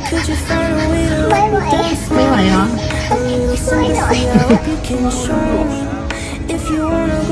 Could you find a way to ไม่ไหว me down? A little sympathy, I hope you can show me. If you wanna